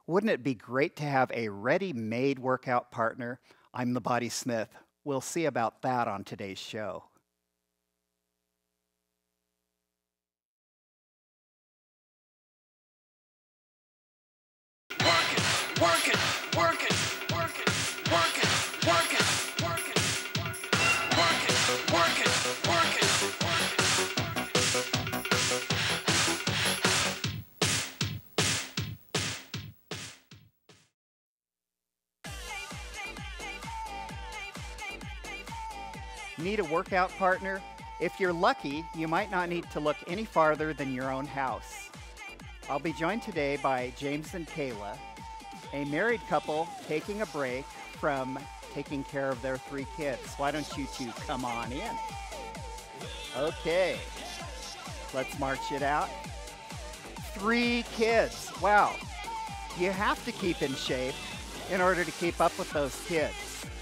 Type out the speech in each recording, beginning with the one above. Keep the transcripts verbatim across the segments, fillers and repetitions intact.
Wouldn't it be great to have a ready-made workout partner? I'm the Body Smith. We'll see about that on today's show. Work it, work it, work it, work it, work it, work it, work it, work it, work it, work it, Need a workout partner? If you're lucky, you might not need to look any farther than your own house. I'll be joined today by James and Kayla, a married couple taking a break from taking care of their three kids. Why don't you two come on in? Okay, let's march it out. Three kids, wow. You have to keep in shape in order to keep up with those kids.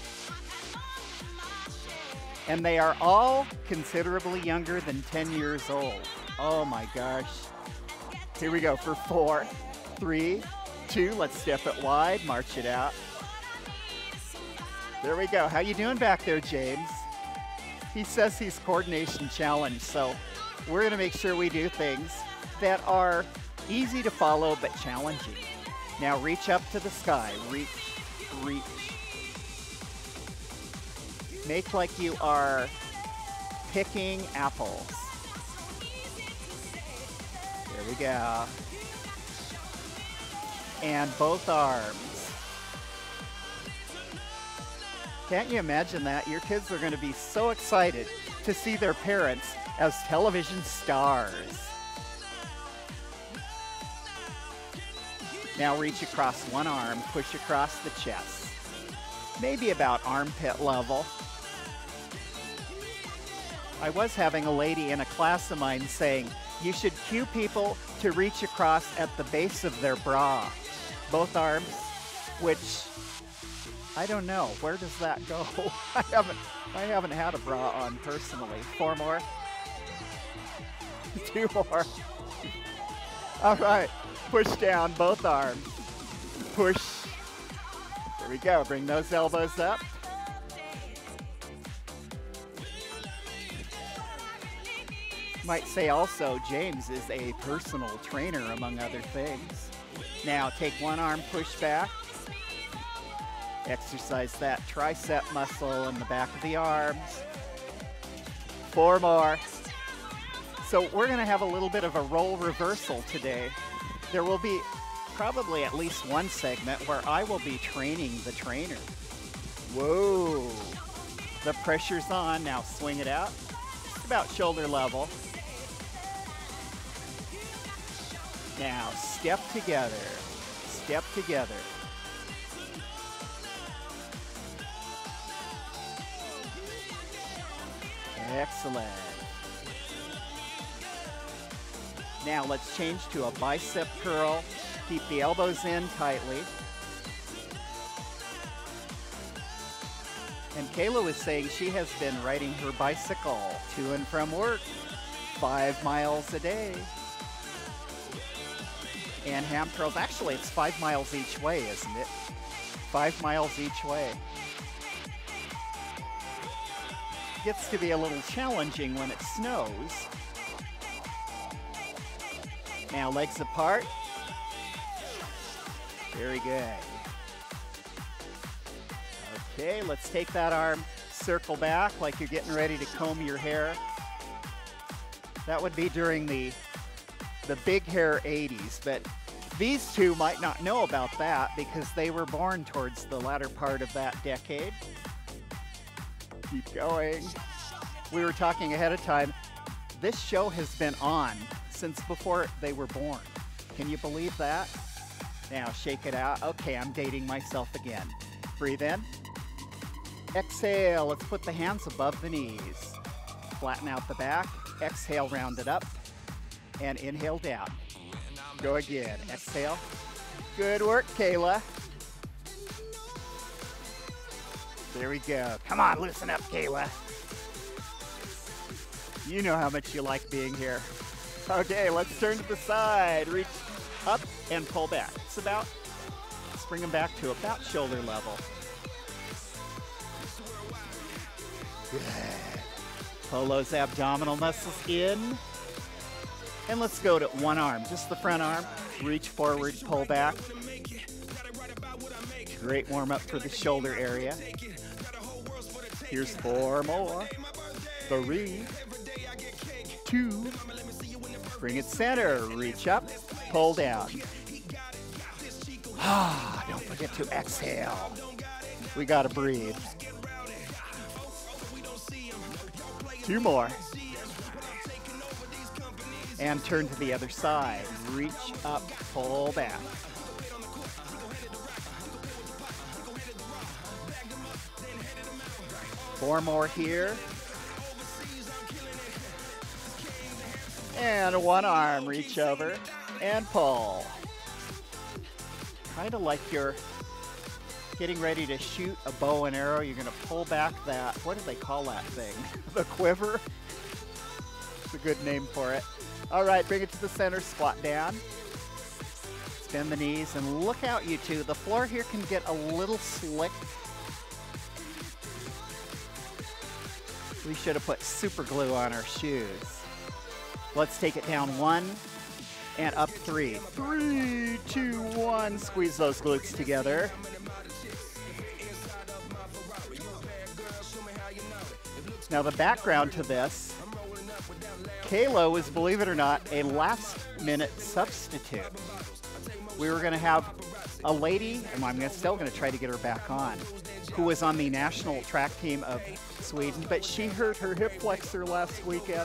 And they are all considerably younger than ten years old. Oh my gosh. Here we go for four, three, two, let's step it wide, march it out. There we go. How you doing back there, James? He says he's coordination challenged, so we're gonna make sure we do things that are easy to follow but challenging. Now reach up to the sky, reach, reach. Make like you are picking apples. There we go. And both arms. Can't you imagine that? Your kids are going to be so excited to see their parents as television stars. Now reach across one arm, push across the chest. Maybe about armpit level. I was having a lady in a class of mine saying, you should cue people to reach across at the base of their bra, both arms, which, I don't know, where does that go? I haven't, I haven't had a bra on personally. Four more? Two more. All right, push down both arms. Push. There we go, bring those elbows up. Might say also, James is a personal trainer, among other things. Now take one arm, push back. Exercise that tricep muscle in the back of the arms. Four more. So we're gonna have a little bit of a role reversal today. There will be probably at least one segment where I will be training the trainer. Whoa. The pressure's on, now swing it out. It's about shoulder level. Now, step together, step together. Excellent. Now let's change to a bicep curl. Keep the elbows in tightly. And Kayla was saying she has been riding her bicycle to and from work, five miles a day. And ham curls, actually it's five miles each way, isn't it? Five miles each way. Gets to be a little challenging when it snows. Now legs apart. Very good. Okay, let's take that arm, circle back like you're getting ready to comb your hair. That would be during the the big hair eighties, but these two might not know about that because they were born towards the latter part of that decade. Keep going. We were talking ahead of time. This show has been on since before they were born. Can you believe that? Now shake it out. Okay, I'm dating myself again. Breathe in. Exhale, let's put the hands above the knees. Flatten out the back. Exhale, round it up. And inhale down. Go again. Exhale. Good work, Kayla. There we go. Come on, loosen up, Kayla. You know how much you like being here. Okay, let's turn to the side. Reach up and pull back. It's about Bring them back to about shoulder level. Good. Pull those abdominal muscles in. And let's go to one arm, just the front arm. Reach forward, pull back. Great warm up for the shoulder area. Here's four more. Three, two, bring it center. Reach up, pull down. Ah, don't forget to exhale. We gotta breathe. Two more. And turn to the other side. Reach up, pull back. Four more here. And one arm, reach over and pull. Kind of like you're getting ready to shoot a bow and arrow. You're gonna pull back that, what do they call that thing? The quiver? It's a good name for it. All right, bring it to the center, squat down. Bend the knees and look out, you two. The floor here can get a little slick. We should have put super glue on our shoes. Let's take it down one and up three. Three, two, one. Squeeze those glutes together. Now the background to this, Kayla was, believe it or not, a last minute substitute. We were gonna have a lady, and I'm still gonna try to get her back on, who was on the national track team of Sweden, but she hurt her hip flexor last weekend.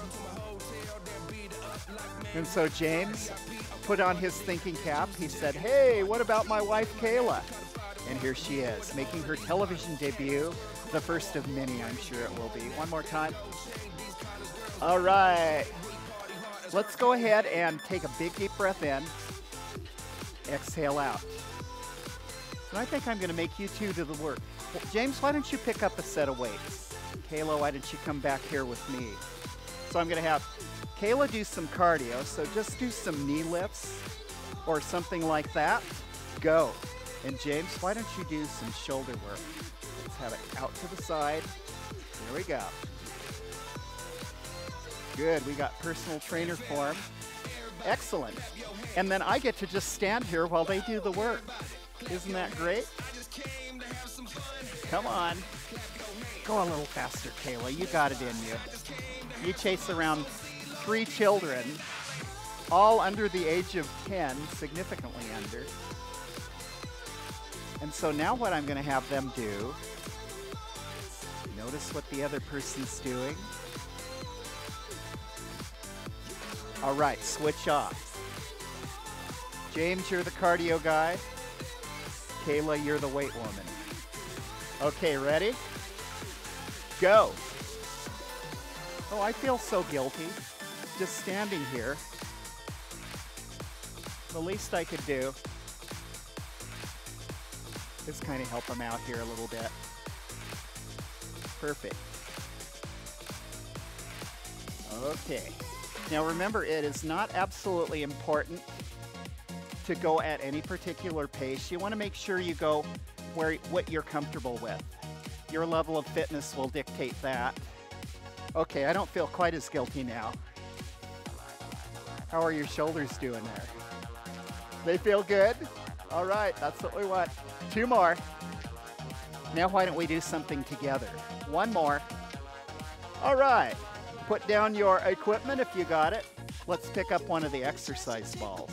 And so James put on his thinking cap. He said, hey, what about my wife, Kayla? And here she is, making her television debut, the first of many, I'm sure it will be. One more time. All right. Let's go ahead and take a big, deep breath in. Exhale out. And I think I'm going to make you two do the work. Well, James, why don't you pick up a set of weights? Kayla, why don't you come back here with me? So I'm going to have Kayla do some cardio. So just do some knee lifts or something like that. Go. And James, why don't you do some shoulder work? Let's have it out to the side. There we go. Good. We got personal trainer form. Excellent. And then I get to just stand here while they do the work. Isn't that great? Come on. Go a little faster, Kayla. You got it in you. You chase around three children, all under the age of ten, significantly under. And so now what I'm going to have them do, notice what the other person's doing. All right, switch off. James, you're the cardio guy. Kayla, you're the weight woman. Okay, ready? Go. Oh, I feel so guilty just standing here. The least I could do is kind of help them out here a little bit. Perfect. Okay. Now remember, it is not absolutely important to go at any particular pace. You want to make sure you go where what you're comfortable with. Your level of fitness will dictate that. Okay, I don't feel quite as guilty now. How are your shoulders doing there? They feel good? All right, that's what we want. Two more. Now why don't we do something together? One more. All right. Put down your equipment if you got it. Let's pick up one of the exercise balls.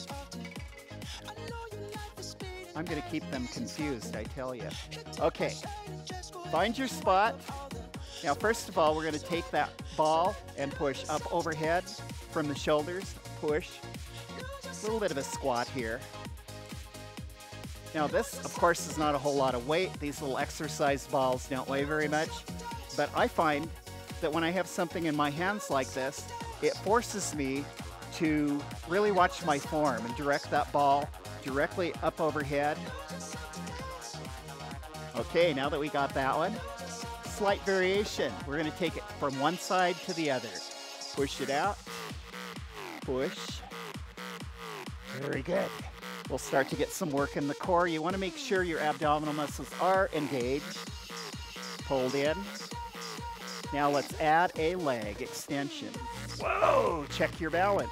I'm going to keep them confused, I tell you. Okay, find your spot. Now, first of all, we're going to take that ball and push up overhead from the shoulders. Push. A little bit of a squat here. Now, this, of course, is not a whole lot of weight. These little exercise balls don't weigh very much. But I find that when I have something in my hands like this, it forces me to really watch my form and direct that ball directly up overhead. Okay, now that we got that one, slight variation. We're going to take it from one side to the other. Push it out. Push. Very good. We'll start to get some work in the core. You want to make sure your abdominal muscles are engaged, pulled in. Now let's add a leg extension. Whoa, check your balance.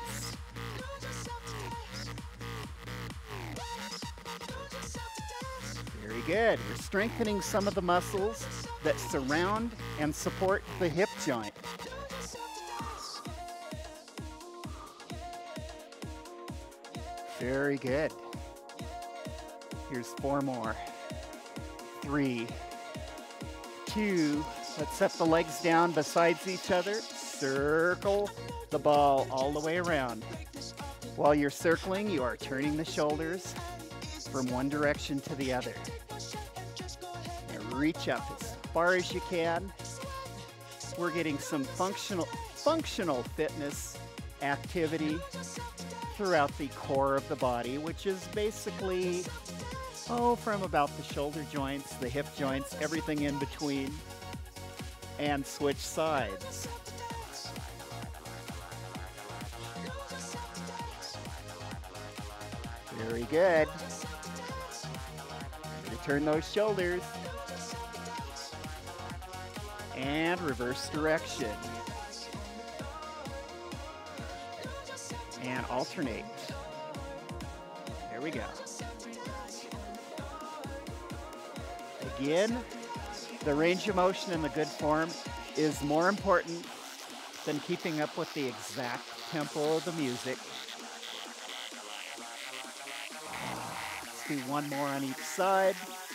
Very good. We're strengthening some of the muscles that surround and support the hip joint. Very good. Here's four more. Three, two, let's set the legs down besides each other. Circle the ball all the way around. While you're circling, you are turning the shoulders from one direction to the other. Now reach up as far as you can. We're getting some functional, functional fitness activity throughout the core of the body, which is basically, oh, from about the shoulder joints, the hip joints, everything in between, and switch sides. Very good. Turn those shoulders. And reverse direction. And alternate. There we go. Again, the range of motion in the good form is more important than keeping up with the exact tempo of the music. Let's do one more on each side.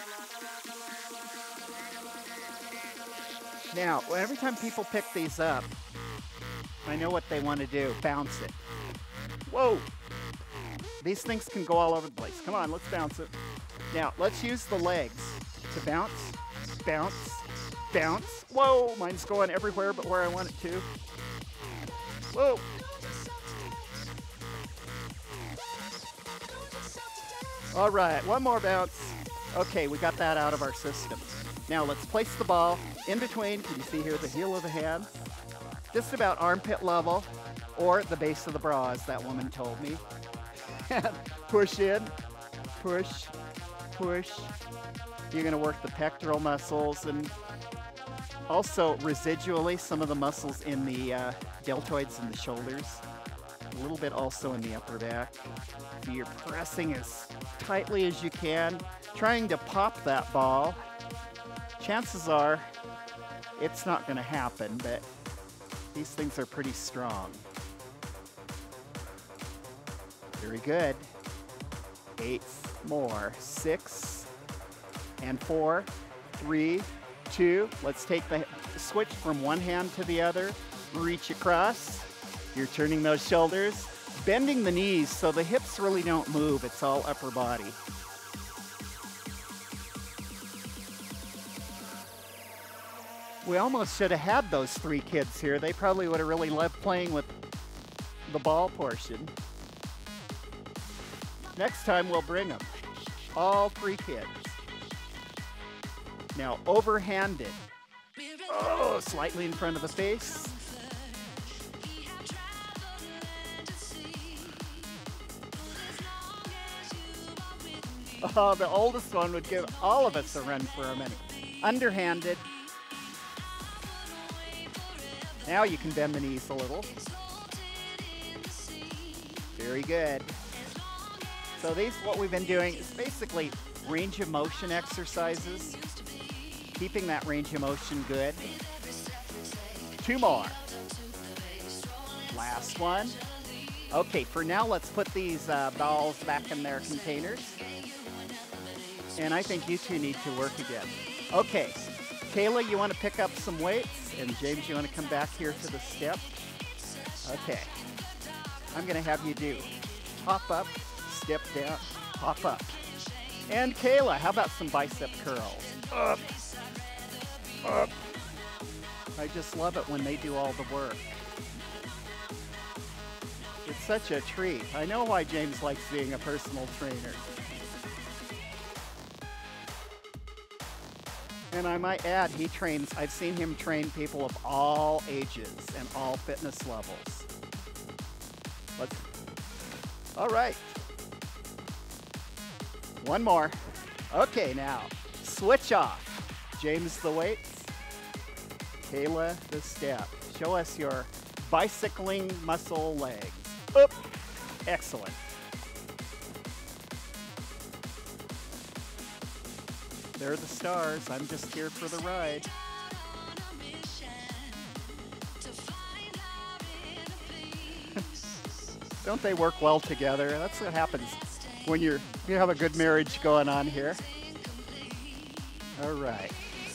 Now, every time people pick these up, I know what they want to do. Bounce it. Whoa! These things can go all over the place. Come on, let's bounce it. Now, let's use the legs to bounce, bounce, bounce. Whoa! Mine's going everywhere but where I want it to. Whoa! All right, one more bounce. Okay, we got that out of our system. Now let's place the ball in between. Can you see here the heel of the hand? Just about armpit level or the base of the bra, as that woman told me. And push in, push, push. You're gonna work the pectoral muscles and also residually some of the muscles in the uh, deltoids and the shoulders. A little bit also in the upper back. So you're pressing as tightly as you can, trying to pop that ball. Chances are it's not going to happen, but these things are pretty strong. Very good. Eight more. Six and four, three, two. Let's take the switch from one hand to the other. Reach across. You're turning those shoulders, bending the knees so the hips really don't move. It's all upper body. We almost should have had those three kids here. They probably would have really loved playing with the ball portion. Next time we'll bring them. All three kids. Now overhanded. Oh, slightly in front of the face. Oh, the oldest one would give all of us a run for a minute. Underhanded. Now you can bend the knees a little. Very good. So these, what we've been doing is basically range of motion exercises. Keeping that range of motion good. Two more. Last one. Okay, for now let's put these uh, balls back in their containers. And I think you two need to work again. Okay, Kayla, you want to pick up some weights? And James, you want to come back here to the step? Okay. I'm going to have you do hop up, step down, hop up. And Kayla, how about some bicep curls? Up, up. I just love it when they do all the work. It's such a treat. I know why James likes being a personal trainer. And I might add, he trains, I've seen him train people of all ages and all fitness levels. Let's, all right. One more. Okay, now switch off. James the weights, Kayla the step. Show us your bicycling muscle legs. Oop. Excellent. They're the stars. I'm just here for the ride. Don't they work well together? That's what happens when you're you have a good marriage going on here. All right.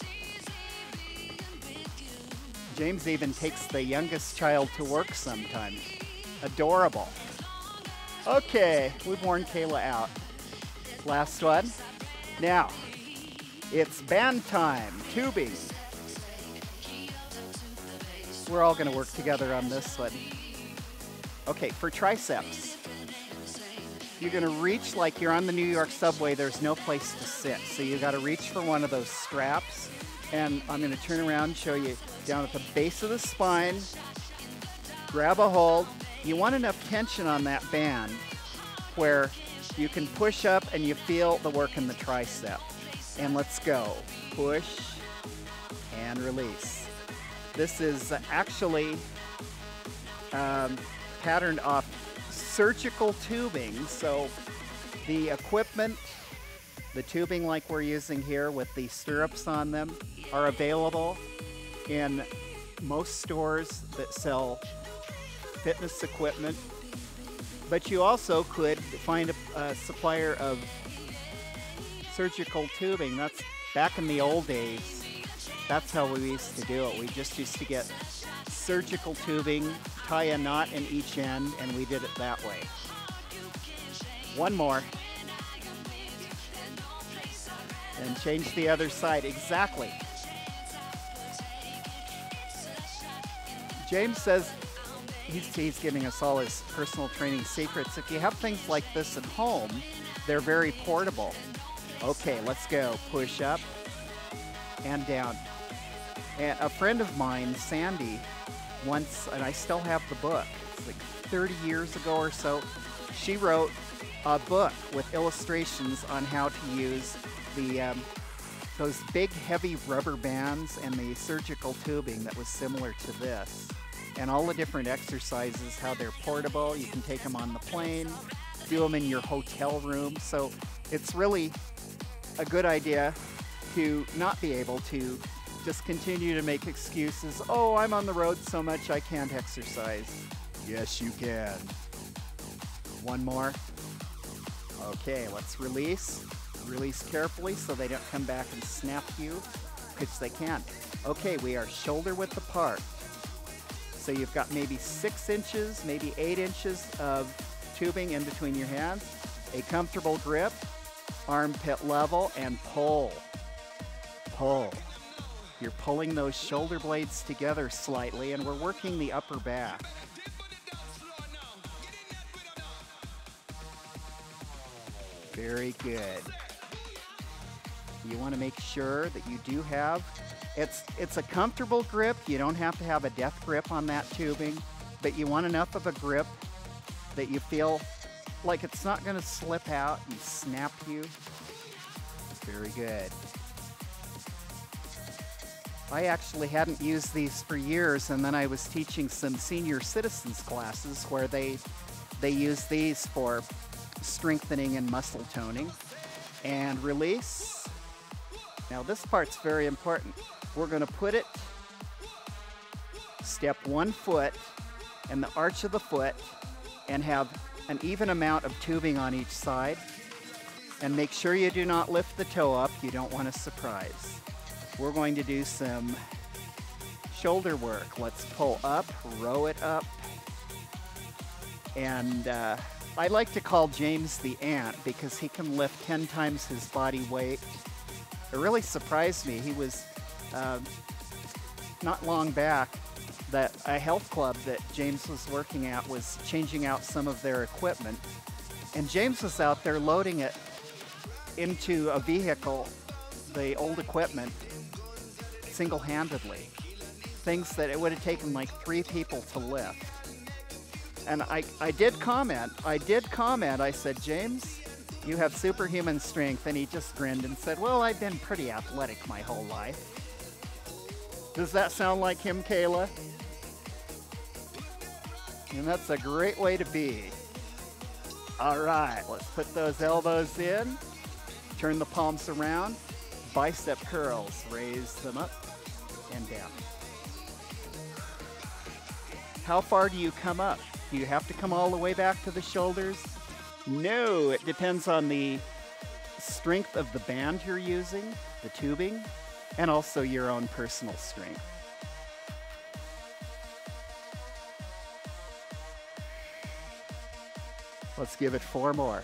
James even takes the youngest child to work sometimes. Adorable. Okay, we've worn Kayla out. Last one. Now, it's band time, tubing. We're all gonna work together on this one. Okay, for triceps, you're gonna reach like you're on the New York subway, there's no place to sit. So you gotta reach for one of those straps, and I'm gonna turn around and show you down at the base of the spine, grab a hold. You want enough tension on that band where you can push up and you feel the work in the tricep. And let's go. Push and release. This is actually um, patterned off surgical tubing. So the equipment, the tubing like we're using here with the stirrups on them, are available in most stores that sell fitness equipment. But you also could find a, a supplier of surgical tubing. That's back in the old days. That's how we used to do it. We just used to get surgical tubing, tie a knot in each end, and we did it that way. One more. And change the other side. Exactly. James says he's, he's giving us all his personal training secrets. If you have things like this at home, they're very portable. Okay, let's go. Push up and down. And a friend of mine, Sandy, once, and I still have the book, it's like thirty years ago or so, she wrote a book with illustrations on how to use the um, those big heavy rubber bands and the surgical tubing that was similar to this. And all the different exercises, how they're portable. You can take them on the plane, do them in your hotel room. So it's really a good idea to not be able to just continue to make excuses. Oh, I'm on the road so much I can't exercise. Yes, you can. One more. Okay, let's release. Release carefully so they don't come back and snap you, which they can. Okay, we are shoulder width apart. So you've got maybe six inches, maybe eight inches of tubing in between your hands. A comfortable grip, armpit level, and pull. Pull. You're pulling those shoulder blades together slightly, and we're working the upper back. Very good. You want to make sure that you do have, it's, it's a comfortable grip. You don't have to have a death grip on that tubing, but you want enough of a grip that you feel like it's not going to slip out and snap you. Very good. I actually hadn't used these for years, and then I was teaching some senior citizens classes where they they use these for strengthening and muscle toning. And release. Now this part's very important. We're going to put it, step one foot in the arch of the foot, and have an even amount of tubing on each side. And make sure you do not lift the toe up. You don't want a surprise. We're going to do some shoulder work. Let's pull up, row it up. And uh, I like to call James the ant because he can lift ten times his body weight. It really surprised me. He was uh, not long back that a health club that James was working at was changing out some of their equipment. And James was out there loading it into a vehicle, the old equipment, single-handedly. Things that it would have taken like three people to lift. And I, I did comment, I did comment, I said, James, You have superhuman strength. And he just grinned and said, well, I've been pretty athletic my whole life. Does that sound like him, Kayla? And that's a great way to be. All right, let's put those elbows in. Turn the palms around. Bicep curls. Raise them up and down. How far do you come up? Do you have to come all the way back to the shoulders? No, it depends on the strength of the band you're using, the tubing, and also your own personal strength. Let's give it four more.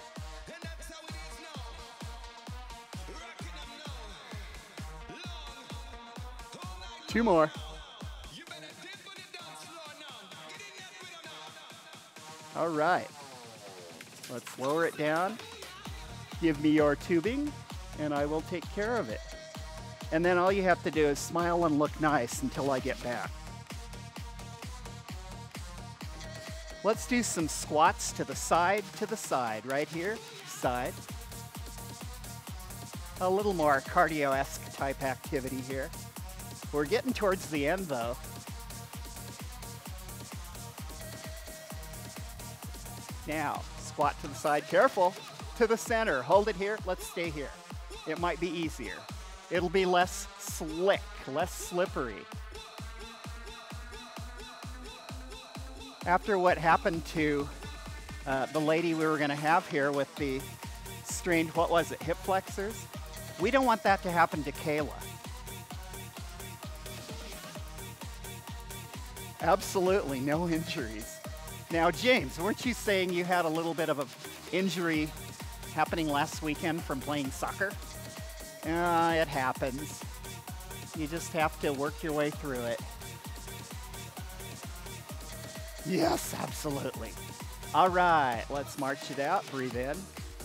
Two more. All right. Let's lower it down. Give me your tubing, and I will take care of it. And then all you have to do is smile and look nice until I get back. Let's do some squats to the side, to the side, right here, side. A little more cardio-esque type activity here. We're getting towards the end though. Now, squat to the side, careful, to the center, hold it here, let's stay here. It might be easier. It'll be less slick, less slippery. After what happened to uh, the lady we were gonna have here with the strained, what was it, hip flexors? We don't want that to happen to Kayla. Absolutely no injuries. Now, James, weren't you saying you had a little bit of an injury happening last weekend from playing soccer? Uh, it happens. You just have to work your way through it. Yes, absolutely. All right, let's march it out. Breathe in.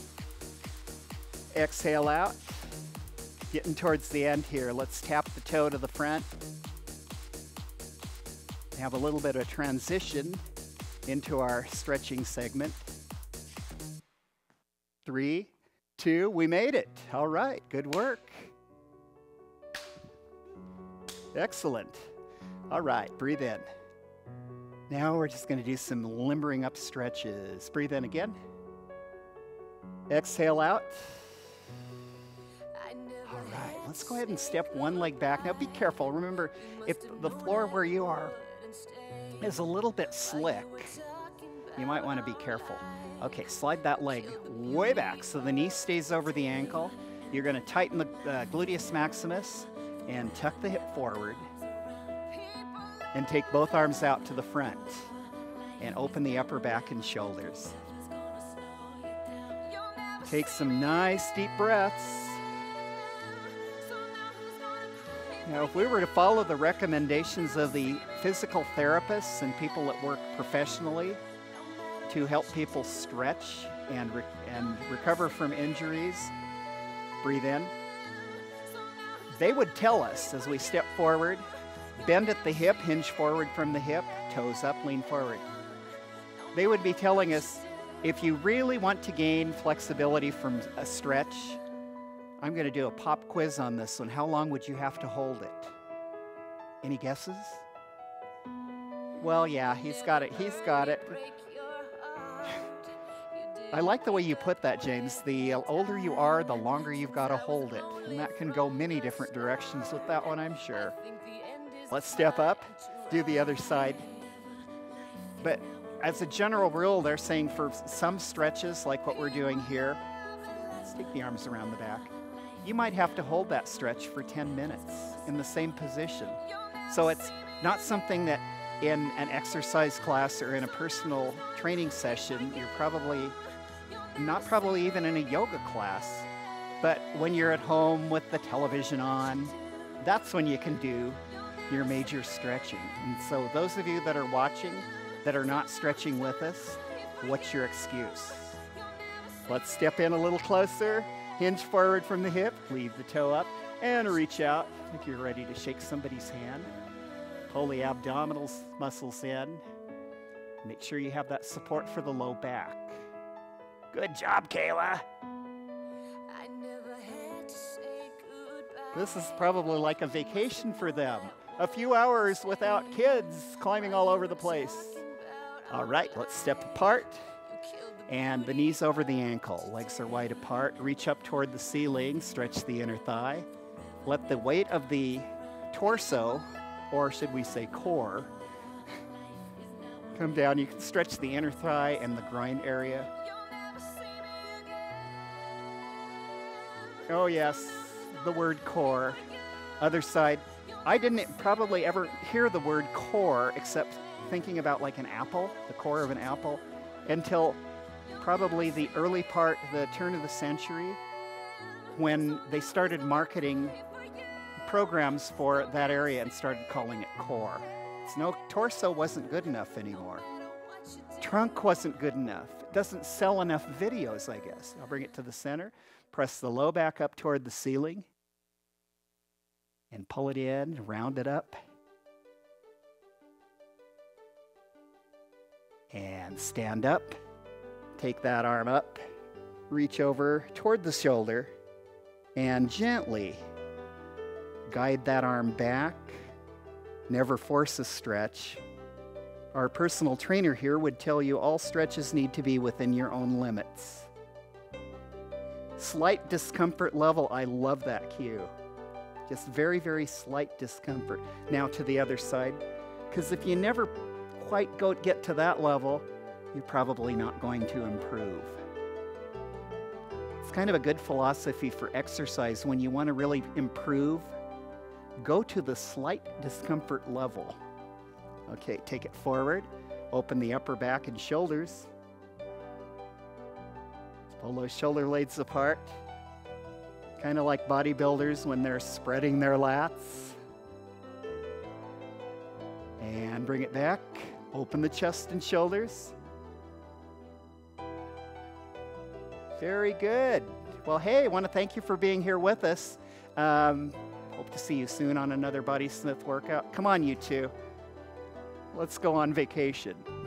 Exhale out. Getting towards the end here. Let's tap the toe to the front. Have a little bit of transition into our stretching segment. Three, two, we made it. All right, good work. Excellent. All right, breathe in. Now we're just going to do some limbering up stretches. Breathe in again. Exhale out. All right, let's go ahead and step one leg back. Now be careful. Remember, if the floor where you are is a little bit slick, you might want to be careful. Okay, slide that leg way back so the knee stays over the ankle. You're going to tighten the uh, gluteus maximus and tuck the hip forward. And take both arms out to the front and open the upper back and shoulders. Take some nice deep breaths. Now, if we were to follow the recommendations of the physical therapists and people that work professionally to help people stretch and, re and recover from injuries, breathe in. They would tell us as we step forward, bend at the hip, hinge forward from the hip, toes up, lean forward. They would be telling us, if you really want to gain flexibility from a stretch, I'm going to do a pop quiz on this one. How long would you have to hold it? Any guesses? Well, yeah, he's got it. He's got it. I like the way you put that, James. The older you are, the longer you've got to hold it. And that can go many different directions with that one, I'm sure. Let's step up, do the other side. But as a general rule, they're saying for some stretches, like what we're doing here, let's take the arms around the back. You might have to hold that stretch for ten minutes in the same position. So it's not something that in an exercise class or in a personal training session, you're probably, not probably even in a yoga class, but when you're at home with the television on, that's when you can do your major stretching. And so those of you that are watching that are not stretching with us, what's your excuse? Let's step in a little closer, hinge forward from the hip, leave the toe up, and reach out like you're ready to shake somebody's hand. Pull the abdominal muscles in. Make sure you have that support for the low back. Good job, Kayla. This is probably like a vacation for them. A few hours without kids climbing all over the place. All right, let's step apart. And the knees over the ankle. Legs are wide apart. Reach up toward the ceiling. Stretch the inner thigh. Let the weight of the torso, or should we say core, come down. You can stretch the inner thigh and the groin area. Oh yes, the word core. Other side. I didn't probably ever hear the word core except thinking about like an apple, the core of an apple, until probably the early part, the turn of the century, when they started marketing programs for that area and started calling it core. So no, torso wasn't good enough anymore. Trunk wasn't good enough. It doesn't sell enough videos, I guess. I'll bring it to the center. Press the low back up toward the ceiling. And pull it in, round it up. And stand up. Take that arm up. Reach over toward the shoulder. And gently guide that arm back. Never force a stretch. Our personal trainer here would tell you all stretches need to be within your own limits. Slight discomfort level, I love that cue. Just very, very slight discomfort. Now to the other side, because if you never quite go get to that level, you're probably not going to improve. It's kind of a good philosophy for exercise. When you want to really improve, go to the slight discomfort level. Okay, take it forward. Open the upper back and shoulders. Pull those shoulder blades apart. Kind of like bodybuilders when they're spreading their lats. And bring it back. Open the chest and shoulders. Very good. Well, hey, I want to thank you for being here with us. Um, hope to see you soon on another Body Smith workout. Come on, you two. Let's go on vacation.